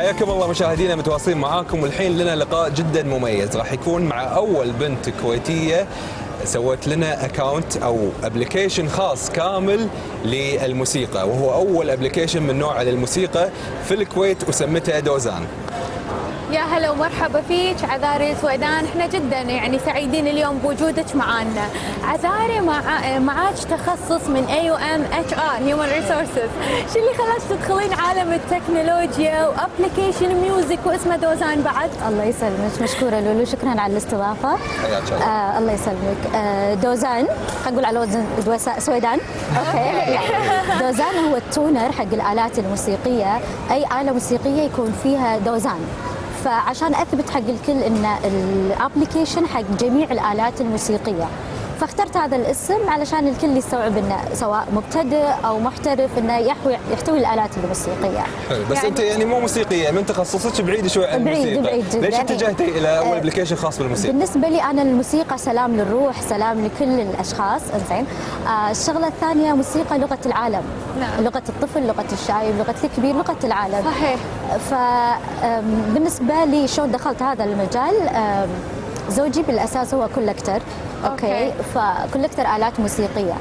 حياكم الله مشاهدينا، متواصلين معاكم والحين لنا لقاء جدا مميز راح يكون مع اول بنت كويتيه سوت لنا اكاونت او ابلكيشن خاص كامل للموسيقى، وهو اول ابلكيشن من نوعه للموسيقى في الكويت وسمتها دوزان. يا هلا ومرحبا فيك عذاري سويدان، احنا جدا يعني سعيدين اليوم بوجودك معنا. عذاري معاك تخصص من AUM HR Human Resources، شو اللي خلاك تدخلين عالم التكنولوجيا وابلكيشن ميوزك واسمه دوزان بعد؟ الله يسلمك، مشكورة لولو، شكرا على الاستضافة. حياك الله. الله يسلمك. دوزان خلينا نقول على وزن سويدان. اوكي. دوزان هو التونر حق الآلات الموسيقية، أي آلة موسيقية يكون فيها دوزان. فعشان اثبت حق الكل ان الابلكيشن حق جميع الالات الموسيقيه، فاخترت هذا الاسم علشان الكل يستوعب انه سواء مبتدئ او محترف انه يحتوي الالات الموسيقيه. بس يعني انت يعني مو موسيقيه، من تخصصك بعيد شوي عن الموسيقى. بعيد جدا. ليش اتجهتي الى اول ابلكيشن خاص بالموسيقى؟ بالنسبه لي انا الموسيقى سلام للروح، سلام لكل الاشخاص. انزين. الشغله الثانيه موسيقى لغه العالم. نعم. لغه الطفل، لغه الشايب، لغه الكبير، لغه العالم. صحيح. فبالنسبه لي شلون دخلت هذا المجال، زوجي بالاساس هو كولكتر. اوكي. فكولكتر الات موسيقيه،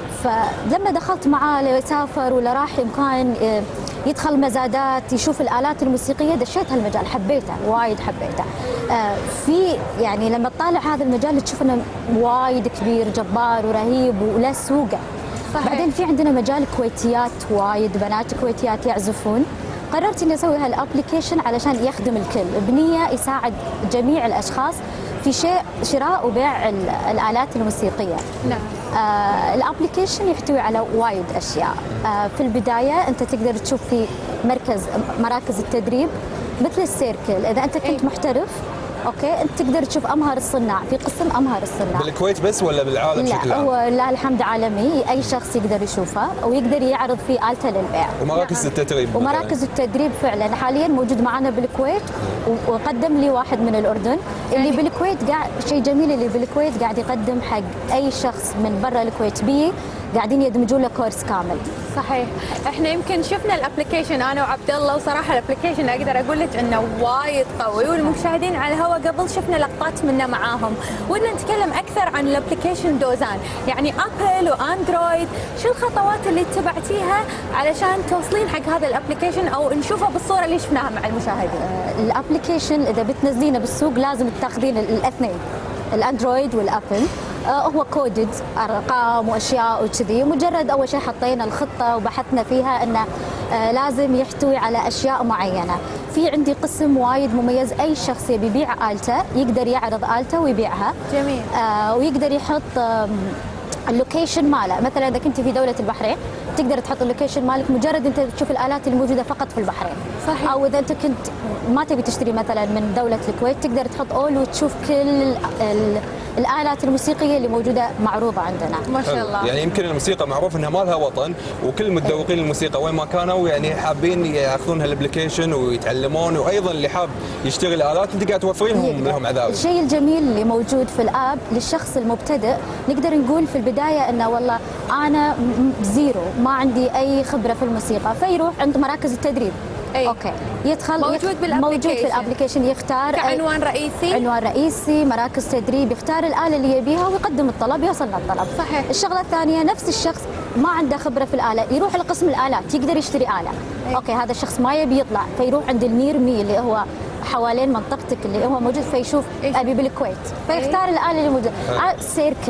فلما دخلت معاه يسافر ولا راح مكان يدخل مزادات يشوف الالات الموسيقيه، دشيت هالمجال، حبيته وايد، حبيته. في يعني لما تطالع هذا المجال تشوف انه وايد كبير جبار ورهيب وله سوقه. بعدين في عندنا مجال كويتيات وايد، بنات كويتيات يعزفون. قررت اني اسوي هالابلكيشن علشان يخدم الكل بنيه يساعد جميع الاشخاص في شراء وبيع الآلات الموسيقية. نعم. الابلكيشن يحتوي على وايد أشياء. في البداية أنت تقدر تشوف في مراكز التدريب مثل السيركل، إذا أنت كنت محترف اوكي انت تقدر تشوف امهر الصناع، في قسم امهر الصناع. بالكويت بس ولا بالعالم بشكل عام؟ لا، هو لا الحمد عالمي، اي شخص يقدر يشوفه ويقدر يعرض فيه آلته للبيع. ومراكز التدريب ومراكز التدريب فعلا حاليا موجود معنا بالكويت، وقدم لي واحد من الاردن. اللي بالكويت قاعد شيء جميل، اللي بالكويت قاعد يقدم حق اي شخص من برا الكويت بي قاعدين يدمجون له كورس كامل. صحيح. احنا يمكن شفنا الابلكيشن انا وعبد الله، وصراحه الابلكيشن اقدر اقول لك انه وايد قوي، والمشاهدين على الهواء قبل شفنا لقطات منه معاهم. ودنا نتكلم اكثر عن الابلكيشن دوزان، يعني ابل واندرويد، شو الخطوات اللي اتبعتيها علشان توصلين حق هذا الابلكيشن او نشوفه بالصوره اللي شفناها مع المشاهدين؟ الابلكيشن اذا بتنزلينه بالسوق لازم تاخذين الاثنين، الاندرويد والابل. هو كودد ارقام واشياء وكذي، مجرد اول شيء حطينا الخطه وبحثنا فيها انه لازم يحتوي على اشياء معينه. في عندي قسم وايد مميز، اي شخص يبي يبيع آلته يقدر يعرض آلته ويبيعها. جميل. ويقدر يحط اللوكيشن ماله، مثلا اذا كنت في دوله البحرين تقدر تحط اللوكيشن مالك، مجرد انت تشوف الالات الموجوده فقط في البحرين. صحيح. او اذا انت كنت ما تبي تشتري مثلا من دوله الكويت تقدر تحط اول وتشوف كل الآلات الموسيقية اللي موجودة معروضة عندنا. ما شاء الله. يعني يمكن الموسيقى معروف انها ما لها وطن، وكل متذوقين الموسيقى وين ما كانوا يعني حابين ياخذون هالابلكيشن ويتعلمون، وايضا اللي حاب يشتغل آلات انت قاعد توفرين لهم عذاب. الشيء الجميل اللي موجود في الاب للشخص المبتدئ، نقدر نقول في البداية انه والله انا زيرو، ما عندي اي خبرة في الموسيقى، فيروح عند مراكز التدريب. أي. اوكي، يدخل موجود في الابلكيشن، يختار كعنوان رئيسي، عنوان رئيسي، مراكز تدريب، يختار الآلة اللي يبيها ويقدم الطلب، يوصلنا الطلب. صحيح. الشغلة الثانية نفس الشخص ما عنده خبرة في الآلة يروح لقسم الآلات، يقدر يشتري آلة. أي. اوكي، هذا الشخص ما يبي يطلع فيروح عند النير مي اللي هو حوالين منطقتك اللي هو موجود، فيشوف ابي بالكويت فيختار الآلة اللي موجودة. سيركل،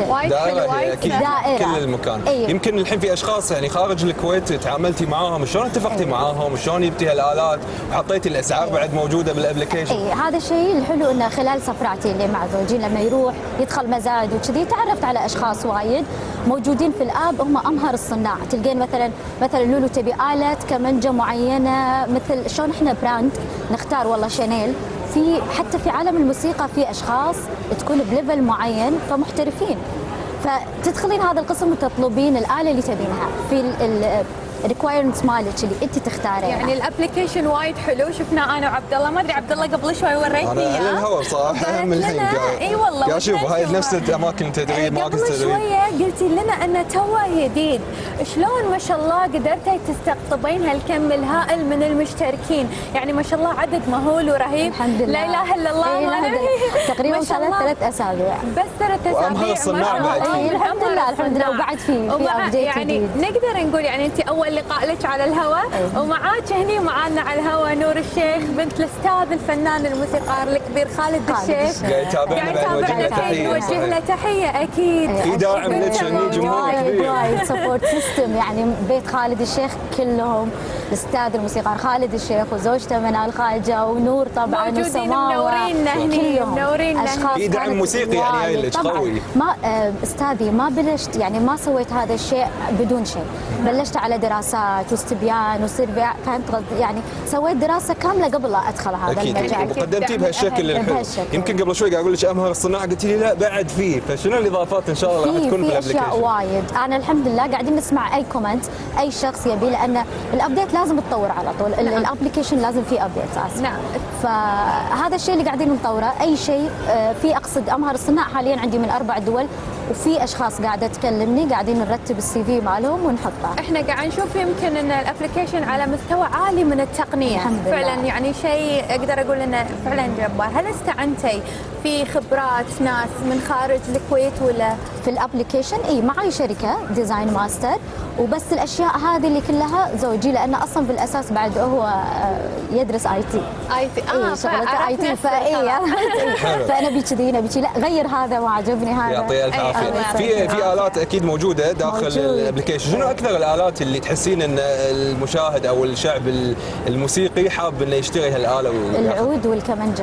دائرة كل المكان. أيوه. يمكن الحين في اشخاص يعني خارج الكويت تعاملتي معاهم، شلون اتفقتي معاهم وشلون جبتي هالآلات وحطيتي الاسعار بعد موجودة بالابلكيشن؟ هذا الشيء الحلو انه خلال سفراتي اللي مع زوجي لما يروح يدخل مزاد وكذي تعرفت على اشخاص وايد موجودين في الاب هم امهر الصناع. تلقين مثلا لولو تبي آلة كمنجة معينة، مثل شلون احنا براند نختار والله شانيل، في حتى في عالم الموسيقى في اشخاص تكون بليفل معين فمحترفين، فتدخلين هذا القسم وتطلبين الآلة اللي تبينها. الريكوايرمنتس مالك اللي انت تختاريها. يعني الابلكيشن وايد حلو، شفنا انا وعبد الله، ما ادري عبد الله قبل شوي وريتني انا على الهواء بصراحه من الحين اي والله قاعد اشوف هاي نفس اماكن التدريب، مراكز التدريب. قبل شويه قلتي لنا انه توه جديد، شلون ما شاء الله قدرتي تستقطبين هالكم الهائل من المشتركين، يعني ما شاء الله عدد مهول ورهيب. الحمد لله، لا اله الا الله. تقريبا 3 اسابيع بس 3 اسابيع وامهر الصناع بعد. الحمد لله الحمد لله، وبعد في ابديت يعني جديد. نقدر نقول يعني انت اول لقاء لك على الهواء، ومعاك هني معانا على الهواء نور الشيخ بنت الاستاذ الفنان الموسيقار الكبير خالد الشيخ. قاعد يتابعنا، بعد نوجه له تحيه اكيد. في داعم لك هني، جمهور كبير. وايد سبورت سيستم، يعني بيت خالد الشيخ كلهم الاستاذ الموسيقار خالد الشيخ وزوجته منال خاجه ونور طبعا وسماوه، منورينا هني، منورينا. في دعم موسيقي يعني هاي لك قوي. ما استاذي ما بلشت، يعني ما سويت هذا الشيء بدون شيء، بلشت على دراسات واستبيان وسربيع، كانت يعني سويت دراسه كامله قبل لا ادخل هذا المجال. اكيد، وقدمتيه بهالشكل الحلو. يمكن قبل شوي قاعد اقول لك امهر الصناعه، قلت لي لا بعد فيه، فشنو الاضافات ان شاء الله راح تكون في الابلكيشن؟ اشياء وايد، انا الحمد لله قاعدين نسمع اي كومنت اي شخص يبي، لان الابديت لازم تطور على طول، الابلكيشن لازم فيه ابديت اساسا. نعم. فهذا الشيء اللي قاعدين نطوره، اي شيء في اقصد امهر الصناع حاليا عندي من 4 دول، وفي اشخاص قاعده تكلمني قاعدين نرتب السي في مالهم ونحطه. احنا قاعد نشوف يمكن ان الابلكيشن على مستوى عالي من التقنيه فعلا، يعني شيء اقدر اقول انه فعلا جبار. هل استعنتي في خبرات ناس من خارج الكويت ولا في الابلكيشن؟ اي معي شركه ديزاين ماستر، وبس الاشياء هذه اللي كلها زوجي، لانه اصلا بالاساس بعد هو يدرس اي تي. شغلته اي تي، فانا ابي كذي نبي كذي، لا غير هذا ما عجبني هذا. يعطيه الف عافيه. في الات اكيد موجوده داخل الابلكيشن، شنو اكثر الالات اللي تحسين ان المشاهد او الشعب الموسيقي حاب انه يشتري هالاله؟ العود والكمنجه.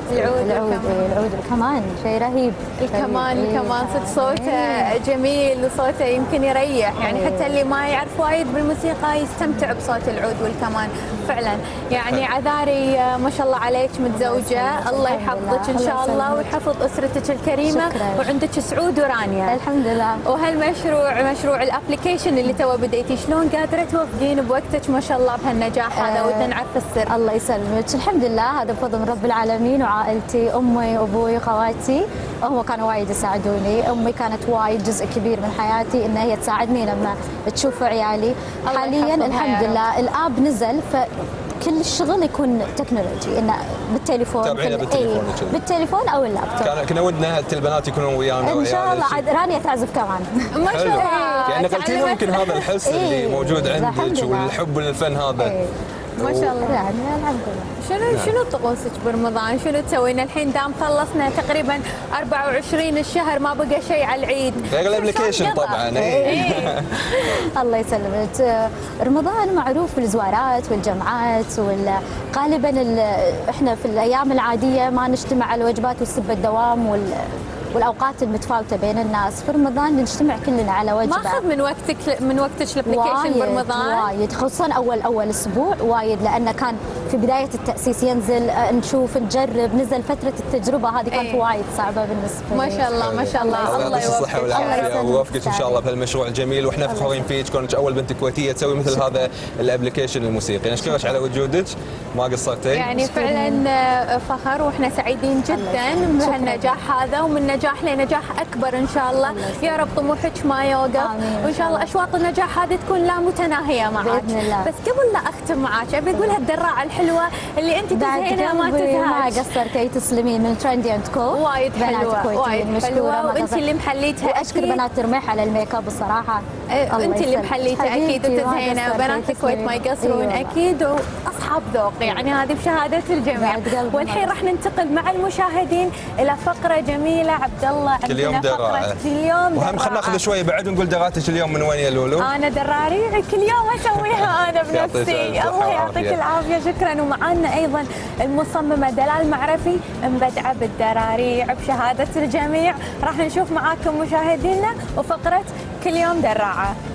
العود والكمان شيء رهيب. الكمان صوته جميل وصوته يمكن يريح، يعني حتى اللي ما يعرف وايد بالموسيقى يستمتع بصوت العود والكمان فعلا. يعني عذاري ما شاء الله عليك متزوجه، الله يحفظك ان شاء الله ويحفظ اسرتك الكريمه. شكرا. وعندك سعود ورانيا الحمد لله. مشروع الابلكيشن اللي تو بديتي، شلون قادره توفقين بوقتك ما شاء الله بهالنجاح هذا؟ ودنا نعرف السر. الله يسلمك، الحمد لله هذا بفضل رب العالمين وعائلتي، امي وابوي واخواتي، هم كانوا وايد يساعدوني. امي كانت وايد جزء كبير من حياتي، ان هي تساعدني لما تشوف عيالي. حاليا الحمد لله الاب نزل، كل الشغل يكون تكنولوجي، انه بالتليفون. تابعينه بالتليفون. بالتليفون او اللابتوب. كنا ودنا البنات يكونون ويانا ان شاء الله. عاد رانيا تعزف كمان. ما شاء الله. يعني نقلتي لهم يمكن هذا الحس اللي موجود عندك والحب للفن هذا. ما شاء الله. يعني الحمد لله. شنو طقوسك برمضان؟ شنو تسوين الحين دام خلصنا تقريبا 24 الشهر، ما بقى شيء على العيد؟ غير الابلكيشن طبعا. الله يسلمك. رمضان معروف بالزوارات والجمعات، غالبا احنا في الايام العاديه ما نجتمع على الوجبات والسبه الدوام والاوقات المتفاوته بين الناس. في رمضان نجتمع كلنا على وجبه. ما اخذ من وقتك الابلكيشن برمضان؟ وايد، خصوصا اول اسبوع وايد، لانه كان في بدايه التاسيس ينزل نشوف نجرب، نزل فتره التجربه هذه كانت وايد صعبه بالنسبه لي. ما شاء الله ما شاء الله. الله يعطيك الصحه والعافيه ويوفقك ان شاء الله بهالمشروع الجميل، واحنا فخورين فيك كونك اول بنت كويتيه تسوي مثل هذا الابلكيشن الموسيقي. نشكرك على وجودك، ما قصرتي. يعني فعلا فخر، واحنا سعيدين جدا بهالنجاح هذا، ومن نجاح لنجاح اكبر ان شاء الله. يا رب طموحك ما يوقف، وان شاء الله اشواط النجاح هذه تكون لا متناهيه معك. باذن الله. بس قبل لا اختم معك ابي اقول هالدراعه الحلوه اللي انت تزهينها ما تزهقش. ما قصرتي، تسلمين، من ترندي اند كو. وايد حلوه، وايد حلوه، وانت اللي محليتها. واشكر بنات رميح على الميك اب الصراحه. انت اللي محليتها اكيد وتزهينها. بنات الكويت ما يقصرون اكيد، واصحاب ذوق، يعني هذه بشهاده الجميع. والحين راح ننتقل مع المشاهدين الى فقره جميله. عبد الله، كل يوم دراعه. كل يوم وهم خلينا ناخذ شوي بعد ونقول دراعتك اليوم من وين يا لولو؟ انا دراري كل يوم اسويها انا بنفسي. الله يعطيك العافيه، شكرا. ومعنا ايضا المصممه دلال معرفي، مبدعه بالدراريع بشهاده الجميع. راح نشوف معاكم مشاهدينا وفقره كل يوم دراعه.